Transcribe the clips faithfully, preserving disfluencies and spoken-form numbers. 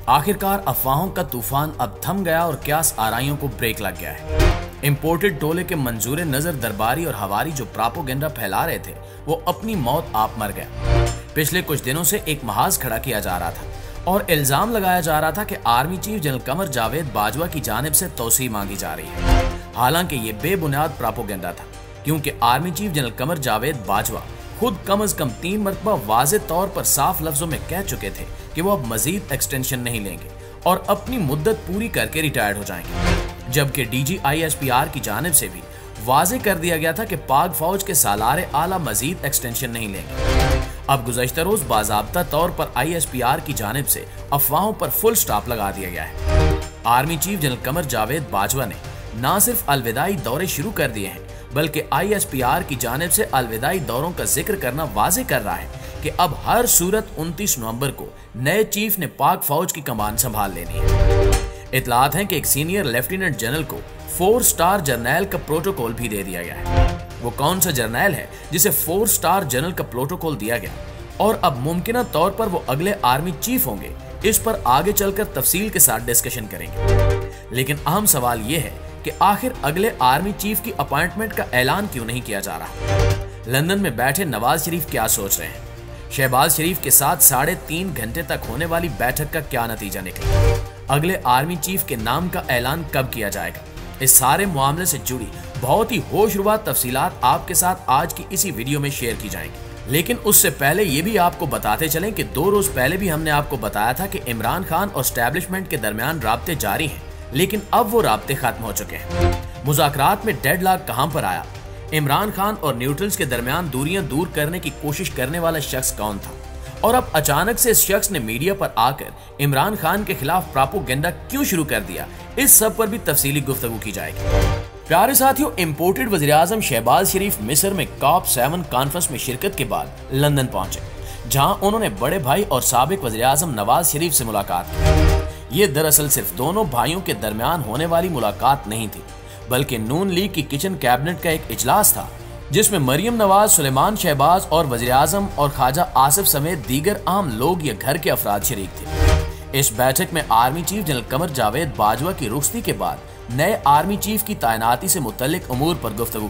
आखिरकार अफवाहों का तूफान अब थम गया और क्यास आराइयों को ब्रेक लग गया है। इंपोर्टेड टोले के मंजूर नजर दरबारी और हवारी जो प्रोपेगेंडा फैला रहे थे वो अपनी मौत आप मर गए। पिछले कुछ दिनों से एक महाज खड़ा किया जा रहा था और इल्जाम लगाया जा रहा था कि army chief general Qamar Javed Bajwa की जानिब से तौसीह मांगी जा रही है। हालांकि ये बेबुनियाद प्रोपेगेंडा था, क्योंकि army chief general Qamar Javed Bajwa खुद कम अज कम तीन मरतबा वाज़े तौर पर साफ लफ्जों में कह चुके थे कि वो अब मजीद एक्सटेंशन नहीं लेंगे और अपनी मुद्दत पूरी करके रिटायर्ड हो जाएंगे। जबकि D G I S P R की जानिब से भी वाजे कर दिया गया था कि पाक फौज के सालारे आला मजीद एक्सटेंशन नहीं लेंगे। अब गुज़श्ता रोज बाज़ाब्ता तौर पर आई एस पी आर की जानिब से अफवाहों पर फुल स्टॉप लगा दिया गया है। Army chief general Qamar Javed Bajwa ने न सिर्फ अलविदाई दौरे शुरू कर दिए हैं, बल्कि आई एस पी आर की जानिब से अलविदाई दौरों का जिक्र करना वाजे कर रहा है कि अब हर सूरत उनतीस नवंबर को नए चीफ ने पाक फौज की कमान संभाल लेनी है। इतलात है कि एक सीनियर लेफ्टिनेंट जनरल को फोर स्टार जर्नैल का प्रोटोकॉल भी दे दिया गया है। वो कौन सा जर्नैल है जिसे फोर स्टार जनरल का प्रोटोकॉल दिया गया और अब मुमकिन तौर पर वो अगले आर्मी चीफ होंगे, इस पर आगे चलकर तफसील के साथ डिस्कशन करेंगे। लेकिन अहम सवाल ये है कि आखिर अगले आर्मी चीफ की अपॉइंटमेंट का ऐलान क्यों नहीं किया जा रहा। लंदन में बैठे नवाज शरीफ क्या सोच रहे हैं? शहबाज शरीफ के साथ साढ़े तीन घंटे तक होने वाली बैठक का क्या नतीजा निकला? अगले आर्मी चीफ के नाम का ऐलान कब किया जाएगा? इस सारे मामले से जुड़ी बहुत ही होशरुबा तफसीलात आपके साथ आज की इसी वीडियो में शेयर की जाएंगी। लेकिन उससे पहले ये भी आपको बताते चलें कि दो रोज पहले भी हमने आपको बताया था कि इमरान खान और एस्टैब्लिशमेंट के दरमियान राब्ते जारी हैं, लेकिन अब वो राब्ते खत्म हो चुके हैं। मुज़ाकरात में डेडलॉक कहां पर आया? इमरान खान और न्यूट्रल्स के दरमियान दूरियां दूर करने की कोशिश करने वाला शख्स कौन था? और अब अचानक से इस शख्स ने मीडिया पर आकर इमरान खान के खिलाफ प्रोपेगेंडा क्यों शुरू कर दिया? इस सब पर भी तफसीली गुफ्तगू की जाएगी। प्यारे साथियों, इंपोर्टेड वज़ीर-ए-आज़म शहबाज शरीफ मिस्र में कॉप सेवन कॉन्फ्रेंस में शिरकत के बाद लंदन पहुंचे, जहां उन्होंने बड़े भाई और साबिक वज़ीर-ए-आज़म नवाज शरीफ से मुलाकात की। ये दरअसल सिर्फ दोनों भाइयों के दरमियान होने वाली मुलाकात नहीं थी, बल्कि नून लीग की किचन कैबिनेट का एक इजलास था, जिसमें मरियम नवाज, सुलेमान शहबाज और वज़ीर-ए-आज़म और ख्वाजा आसिफ समेत दीगर आम लोग या घर के अफराद शरीक थे। इस बैठक में army chief general Qamar Javed Bajwa की रुखसती के बाद नए आर्मी चीफ की तैनाती से मुतल्लिक उमूर पर गुफ्तगू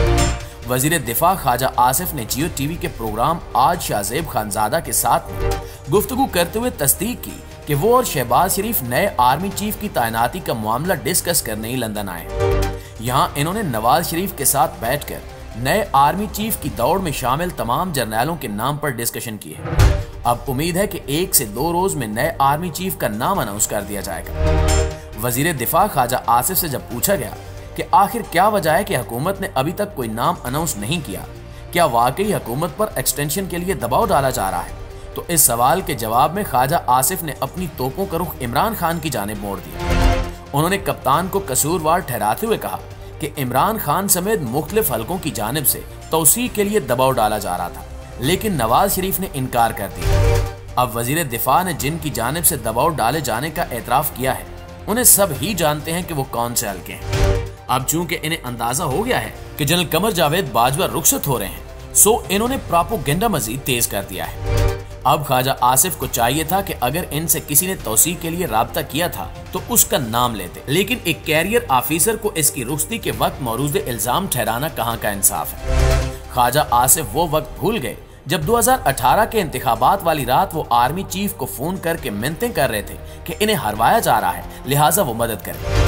की। वजीर दिफा ख्वाजा आसिफ ने जियो टीवी के प्रोग्राम आज शाहजेब खानजादा के साथ गुफ्तगू करते हुए तस्दीक की कि वो और शहबाज शरीफ नए आर्मी चीफ की तैनाती का मामला डिस्कस करने ही लंदन आए। यहाँ इन्होंने नवाज शरीफ के साथ बैठकर नए आर्मी चीफ की दौड़ में शामिल तमाम जर्नैलों के नाम पर डिस्कशन की है। अब उम्मीद है कि एक से दो रोज में नए आर्मी चीफ का नाम अनाउंस कर दिया जाएगा। वजीर दिफा ख्वाजा आसिफ से जब पूछा गया कि आखिर क्या वजह है कि हुकूमत ने अभी तक कोई नाम अनाउंस नहीं किया, क्या वाकई हुकूमत पर एक्सटेंशन के लिए दबाव डाला जा रहा है, तो इस सवाल के जवाब में ख्वाजा आसिफ ने अपनी तोपों का रुख इमरान खान की जानिब मोड़ दिया। उन्होंने कप्तान को कसूरवार ठहराते हुए कहा कि इमरान खान समेत मुख्तलिफ हलकों की जानिब से तौसीह के लिए दबाव डाला जा रहा था, लेकिन नवाज शरीफ ने इनकार कर दिया। अब वजीर दिफा ने जिनकी जानिब से दबाव डाले जाने का एतराफ किया है, उन्हें सब ही जानते हैं कि वो कौन से हल्के हैं। अब चूंकि इन्हें अंदाजा हो गया है कि जनरल कमर जावेद बाजवा रुखसत हो रहे हैं, सो इन्होंने प्रोपेगेंडा मजीद तेज कर दिया है। अब ख्वाजा आसिफ को चाहिए था कि अगर इनसे किसी ने तौसीह के लिए राब्ता किया था तो उसका नाम लेते, लेकिन एक कैरियर ऑफिसर को इसकी रुखसती के वक्त मौरूज़ इल्जाम ठहराना कहाँ का इंसाफ है। ख्वाजा आसिफ वो वक्त भूल गए जब दो हज़ार अठारह के इंतखाबात वाली रात वो आर्मी चीफ को फोन करके मिन्नतें कर रहे थे कि इन्हें हरवाया जा रहा है, लिहाजा वो मदद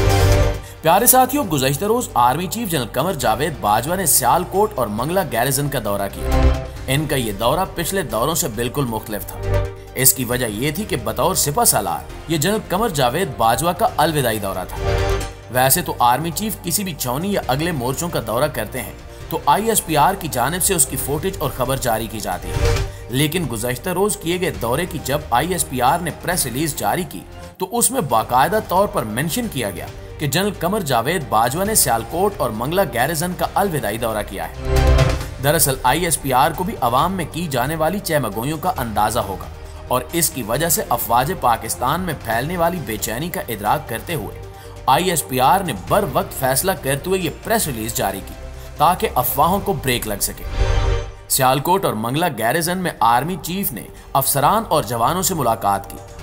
करें। प्यारे साथियों, गुज़श्ता रोज army chief general Qamar Javed Bajwa ने सियालकोट और मंगला गैरिजन का दौरा किया। इनका ये दौरा पिछले दौरों से बिल्कुल मुख्तलिफ था। इसकी वजह ये थी कि बतौर सिपा सालार ये जनरल कमर जावेद बाजवा का अलविदाई दौरा था। वैसे तो आर्मी चीफ किसी भी छावनी या अगले मोर्चों का दौरा करते हैं तो आई एस पी आर की जानिब से उसकी फुटेज और खबर जारी की जाती है, लेकिन गुज़श्ता रोज किए गए दौरे की जब आई एस पी आर ने प्रेस रिलीज जारी की तो उसमें बाकायदा तौर पर मेंशन किया गया कि जनरल कमर जावेद बाजवा ने सियालकोट और मंगला गैरिजन का अलविदाई दौरा किया है। दरअसल आई एस पी आर को भी अवाम में की जाने वाली चहमगोइयों का अंदाजा होगा और इसकी वजह से अफवाज पाकिस्तान में फैलने वाली बेचैनी का इदराक करते हुए आई एस पी आर ने बर वक्त फैसला करते हुए ये प्रेस रिलीज जारी की ताकि अफवाहों को ब्रेक लग सके। सियालकोट और मंगला गैरिजन में आर्मी चीफ ने अफसरान और जवानों से मुलाकात की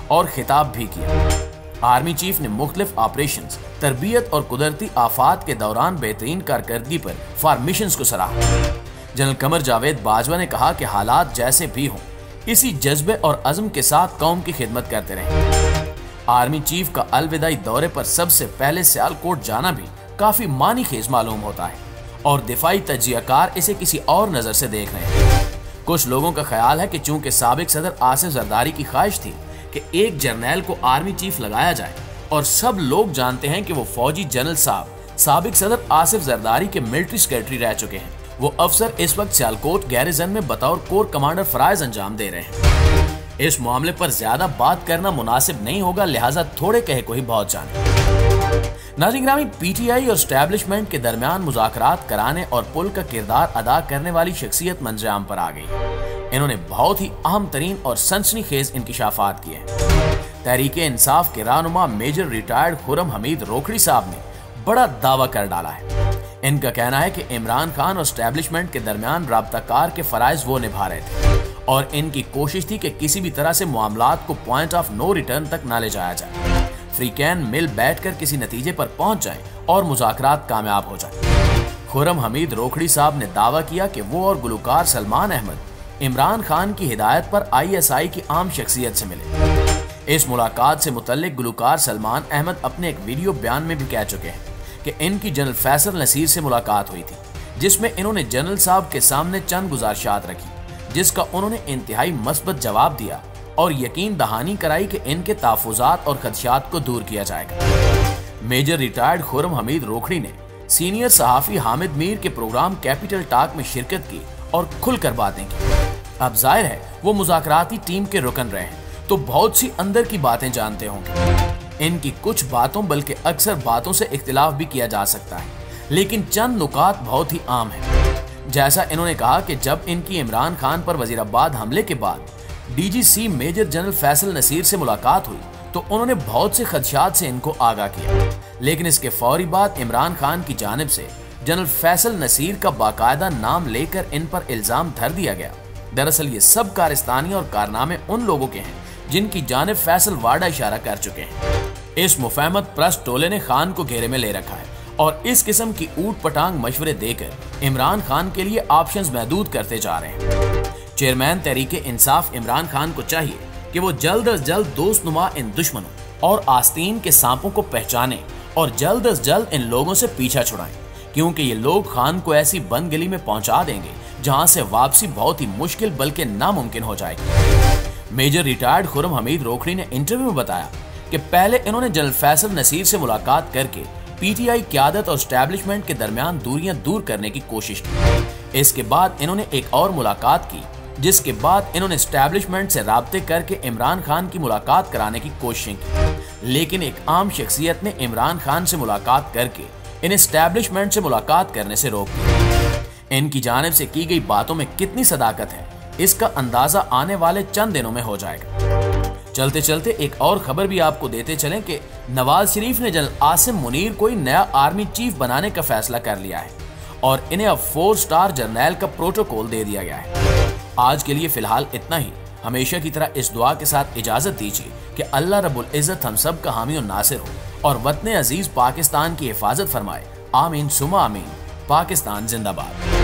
और खिताब भी किया। आर्मी चीफ ने मुख्तलिफ ऑपरेशंस, तरबियत और कुदरती आफात के दौरान बेहतरीन कारकर्दगी पर फॉर्मेशंस को सराहा। जनरल कमर जावेद बाजवा ने कहा कि हालात जैसे भी हों, इसी जज्बे और अज़्म के साथ कौम की खिदमत करते रहे। आर्मी चीफ का अलविदाई दौरे पर सबसे पहले सियालकोट जाना भी काफी मानी खेज मालूम होता है और दिफाई तज्जियाकार इसे किसी और नजर से देख रहे हैं। कुछ लोगों का ख्याल है कि चूंकि साबिक सदर आसिफ जरदारी की ख्वाहिश थी कि एक जर्नैल को आर्मी चीफ लगाया जाए और सब लोग जानते हैं कि वो फौजी जनरल साहब साबिक सदर आसिफ जरदारी के मिलिट्री सेक्रेटरी रह चुके हैं, वो अफसर इस वक्त सियालकोट गैरिजन में बतौर कोर कमांडर फराइज अंजाम दे रहे हैं। इस मामले पर ज्यादा बात करना मुनासिब नहीं होगा, लिहाजा थोड़े कहे को ही बहुत जाने। नाज़रीन ग्रामी, पीटीआई और एस्टैब्लिशमेंट के दरमियान मुज़ाकरात कराने और पुल का किरदार अदा करने वाली शख्सियत मंजराम पर आ गई। इन्होंने बहुत ही अहम तरीन और सनसनीखेज इंकिशाफात किए हैं। तहरीके इंसाफ के रहनुमा मेजर रिटायर्ड खुर्रम हमीद रोखड़ी साहब ने बड़ा दावा कर डाला है। इनका कहना है कि इमरान खान और एस्टैब्लिशमेंट के दरमियान राब्ताकार के फराइज वो निभा रहे थे और इनकी कोशिश थी कि किसी भी तरह से मामलात को पॉइंट ऑफ नो रिटर्न तक ना ले जाया जाए, फ्रीकैन मिल बैठकर किसी नतीजे पर पहुंच जाएं और मुज़ाकरात कामयाब हो जाए। खुर्रम हमीद रोखड़ी साहब ने दावा किया कि वो और गुलकार सलमान अहमद इमरान खान की हिदायत पर आईएसआई की आम शख्सियत से मिले। इस मुलाकात से मुतल्लिक गुलकार सलमान अहमद अपने एक वीडियो बयान में भी कह चुके हैं कि इनकी जनरल फैसल नसीर से मुलाकात हुई थी, जिसमें इन्होंने जनरल साहब के सामने चंद गुजारिशात रखी, जिसका उन्होंने इंतहाई मस्बत जवाब दिया और यकीन दहानी कराई कि इनके तहफ़्फ़ुज़ात और खदशात को दूर किया जाएगा। मेजर रिटायर्ड खुर्रम हमीद रोखड़ी ने सीनियर सहाफ़ी हामिद मीर के प्रोग्राम कैपिटल टॉक में शिरकत की और खुलकर बातें की। अब जाहिर है वो मुज़ाकराती टीम के रुकन रहे हैं, तो बहुत सी अंदर की बातें जानते होंगे। इनकी कुछ बातों बल्कि अक्सर बातों से इख्तिलाफ भी किया जा सकता है, लेकिन चंद नुकात बहुत ही आम है। जैसा इन्होंने कहा कि जब इनकी इमरान खान पर वजीराबाद हमले के बाद DGC major general Faisal Naseer से मुलाकात हुई तो उन्होंने बहुत से खदशात से इनको आगाह किया, लेकिन इसके फौरी बाद इमरान खान की जानिब से जनरल फैसल नसीर का बाकायदा नाम लेकर इन पर इल्जाम धर दिया गया। दरअसल ये सब कारस्तानी और कारनामे उन लोगों के हैं जिनकी जानिब फैसल वाडा इशारा कर चुके हैं। इस मुफहमत प्रस्त टोले ने खान को घेरे में ले रखा है और इस किस्म की ऊट पटांग मशवरे देकर इमरान खान के लिए ऑप्शंस महदूद करते जा रहे हैं। चेयरमैन तहरीके इंसाफ इमरान खान को चाहिए कि वो जल्द अज जल्द दोस्तनुमा इन दुश्मनों और आस्तीन के सांपों को पहचाने और जल्द अज जल्द इन लोगों से पीछा छुड़ाएं, क्योंकि ये लोग खान को ऐसी बंद गली में पहुंचा देंगे जहां से वापसी बहुत ही मुश्किल बल्कि नामुमकिन हो जाएगी। मेजर रिटायर्ड खुर्रम हमीद रोखड़ी ने इंटरव्यू में बताया कि पहले इन्होंने जनरल फैसल नसीर से मुलाकात करके पीटीआई क़यादत और एस्टैब्लिशमेंट के दरमियान दूरियां दूर करने की कोशिश की। इसके बाद इन्होंने एक और मुलाकात की, जिसके बाद इन्होंने एस्टैब्लिशमेंट से राब्ते करके इमरान खान की मुलाकात कराने की कोशिशें की, लेकिन एक आम शख्सियत ने इमरान खान से मुलाकात करके इन एस्टैब्लिशमेंट से मुलाकात करने से रोक दिया। इनकी जानिब से की गई बातों में कितनी सदाकत है, इसका अंदाजा आने वाले चंद दिनों में हो जाएगा। चलते चलते एक और खबर भी आपको देते चलें कि नवाज शरीफ ने जनरल आसिम मुनीर को ही नया आर्मी चीफ बनाने का फैसला कर लिया है और इन्हें अब फोर स्टार जर्नैल का प्रोटोकॉल दे दिया गया है। आज के लिए फिलहाल इतना ही। हमेशा की तरह इस दुआ के साथ इजाजत दीजिए कि अल्लाह रब्बुल इज्जत हम सब का हामी और नासिर हो और वतन अजीज पाकिस्तान की हिफाजत फरमाए। आमीन सुमा आमीन। पाकिस्तान जिंदाबाद।